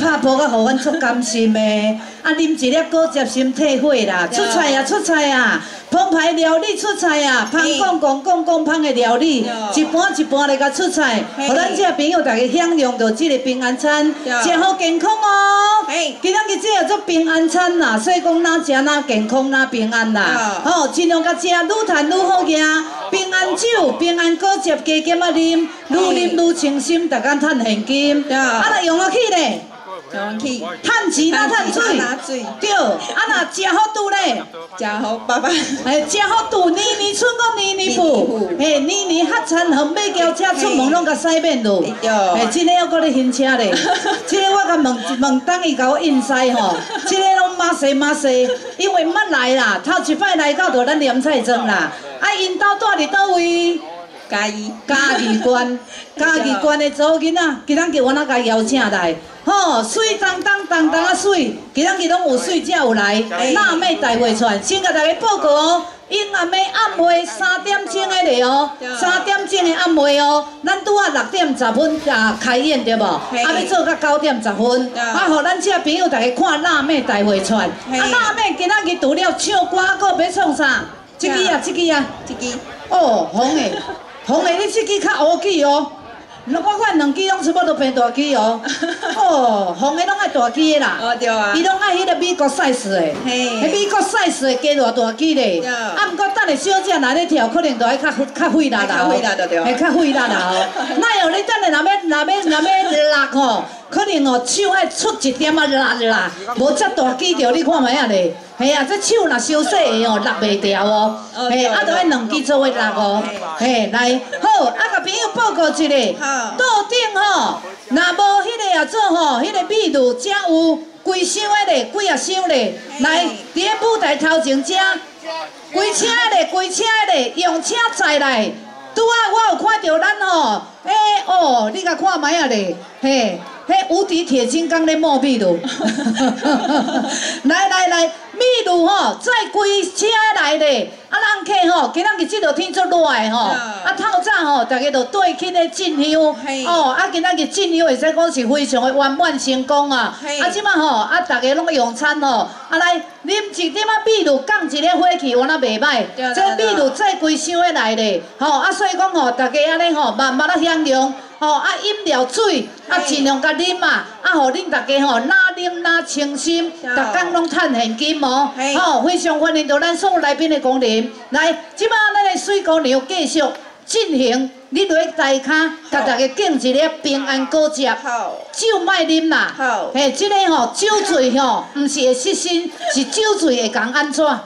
拍波甲，互阮足甘心的。啊，啉一粒果汁心退火啦，出菜啊出菜啊！澎湃料理出菜啊，芳讲芳的料理，一盘一盘来甲出菜，互咱这朋友大家享用到这个平安餐，食好健康哦。今仔日这叫做平安餐啦，所以讲哪食哪健康哪平安啦。吼，尽量甲食，愈趁愈好行。平安酒、平安果汁加减啊啉，愈啉愈清心，逐工趁现金。啊，若用落去咧。 去趁钱哪趁水？对，啊若食好肚咧， 食好爸爸， 食好肚，年年春讲年年富，年年合餐红马轿车出门拢甲驶免路，真个还搁咧新车咧，这个我甲问当伊甲我印西吼，这个拢马西，因为毋捌来啦，头一摆来到就咱念菜庄啦，啊因兜住伫倒位？ 嘉义县的祖囡仔，今仔日我哪甲邀请来，吼，水当啊水，今仔日拢有水才有来，腊味大会传，先甲大家报告哦，因暗暝暗暝3点钟的咧哦，3点钟的暗暝哦，咱拄啊6点10分开演对无？啊要做到9点10分，啊，互咱这朋友大家看腊味大会传，啊腊味今仔日除了唱歌，搁要创啥？这支啊，哦，红的，你这支较乌起哦。我看2支拢差不多变大支哦。哦，红的拢爱大支的啦。 哦对啊。 伊拢爱迄个美国 size 的。嘿。迄美国 size 的加偌大支咧。对。啊，毋过等下小姐若咧跳，可能就爱较费力啦。较费力就对。嘿，较费力啦哦。哪有你等下若要落吼，可能哦手爱出一点啊辣，无遮大支着，你看卖啊咧。 嘿啊，这手若伤细个哦，落袂掉哦。嘿，啊，着爱2支做伙落哦。嘿，来，好，啊，甲朋友报告一下，桌顶吼，若无迄个啊做吼，迄个秘鲁才有规箱的咧，几啊箱咧。来，伫咧舞台头前遮，规车的咧，用车载来。拄啊，我有看到咱吼，哦，你甲看卖啊咧，嘿。 迄无敌铁金刚咧摸秘鲁，来，秘鲁吼载规车来咧，啊，人客吼，今仔日这条天足热的吼，啊，透早吼，大家就对起咧进香，哦，啊，今仔日进香会使讲是非常的圆满成功啊，啊，即摆吼，啊，大家拢用餐吼，啊来啉一点仔秘鲁，降一个火气，原来袂歹，这秘鲁载规箱的来咧，吼，啊，所以讲吼，大家安尼吼，慢慢啊享用。 吼啊，饮料水啊，尽量甲啉嘛，啊，互恁大家吼，哪啉哪清心，逐工拢趁现金哦，吼，非常欢迎到咱所有来宾的光临。来，即摆咱的水姑娘继续进行，你落去台骹，甲大家敬一粒平安果汁，酒莫啉啦，嘿，即个吼酒醉吼，毋是会失身，是酒醉会讲安怎？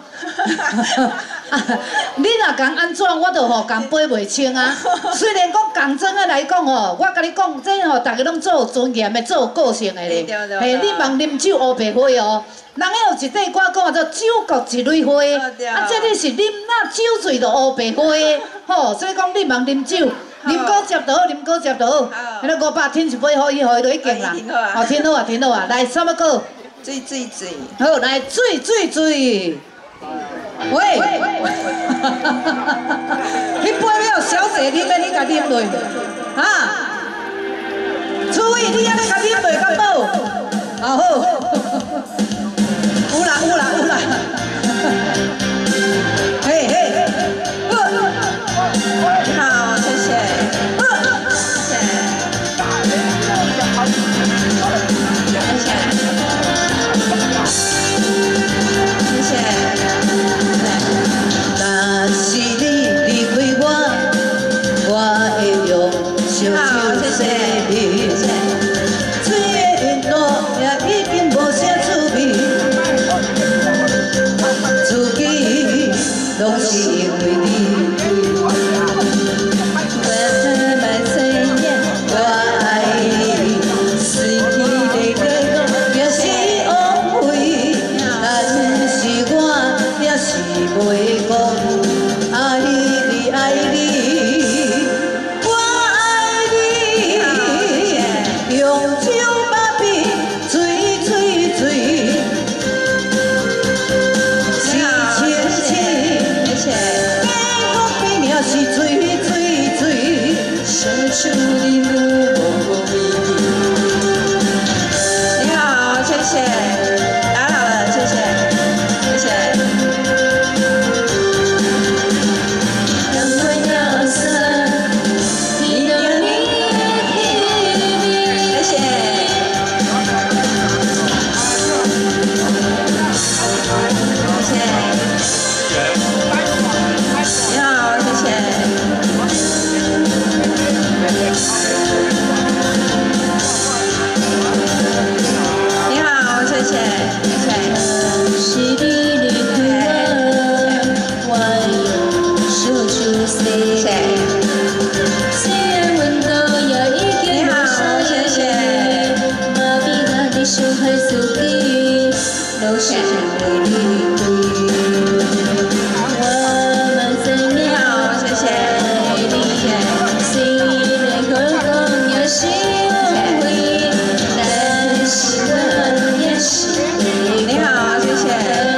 你若讲安怎，我就吼讲背袂清啊。虽然讲讲真个来讲吼，我甲你讲，这吼大家拢做有尊严的，做有个性的咧。嘿，你莫啉酒乌白花哦。人个有一句歌讲做酒国一蕊花，啊，这你是啉那酒醉就乌白花的。吼，所以讲你莫啉酒，啉果汁就好，啉果汁就好。迄个500添一杯，互伊落去敬啦。哦，挺好啊，来，啥物个？ 水。 好，来水。 喂，迄杯了小姐啉的，你甲啉落，哈？注意，你安尼甲啉落敢无？好，有啦，嘿， 好，谢谢。 但是你离开我会用烧酒洗你。水的运动也已经无小海司机，都是为你对。我们在面对新的可供有机会，但是我也是你好，谢谢。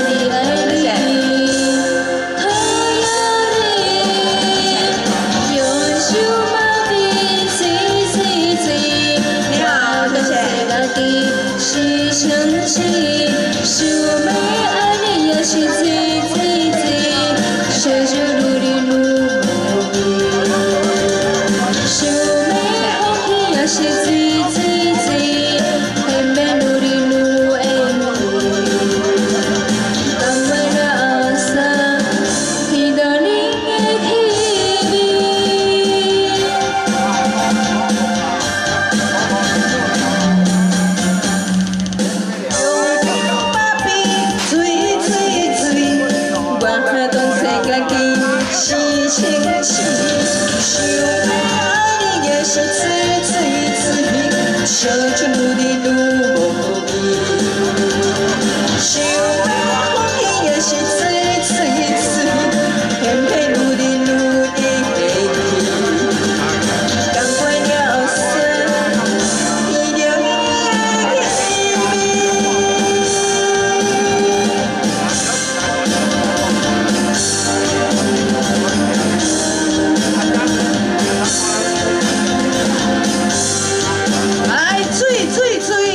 是成绩，是我们爱你也是最，守着路的路，是我们好听也是最，偏偏路的路爱你，当为了阿萨，听到你的提笔。 是情是，想要爱你也是最，守着路的路无边，想要放弃也是最，偏偏路的路的背离，赶快了生，一条一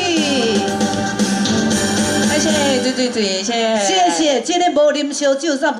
谢谢，谢谢， 谢谢，这个无啉烧酒煞。